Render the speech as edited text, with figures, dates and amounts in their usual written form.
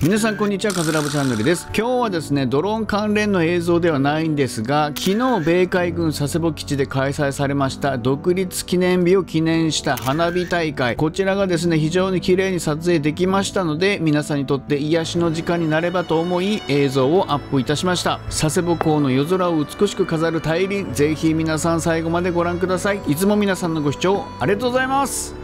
皆さんこんにちは、カズラブチャンネルです。今日はですね、ドローン関連の映像ではないんですが、昨日米海軍佐世保基地で開催されました独立記念日を記念した花火大会、こちらがですね非常に綺麗に撮影できましたので、皆さんにとって癒しの時間になればと思い映像をアップいたしました。佐世保港の夜空を美しく飾る大輪、ぜひ皆さん最後までご覧ください。いつも皆さんのご視聴ありがとうございます。